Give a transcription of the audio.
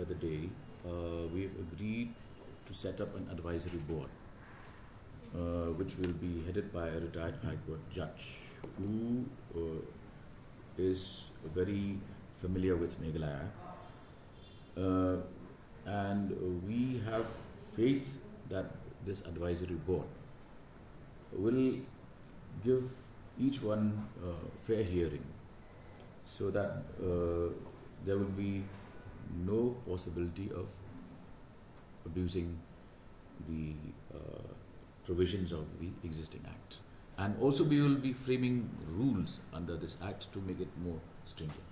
other day, we've agreed to set up an advisory board, which will be headed by a retired High Court judge who is very familiar with Meghalaya. And we have faith that this advisory board will give each one fair hearing, so that there will be no possibility of abusing the provisions of the existing act. And also we will be framing rules under this act to make it more stringent.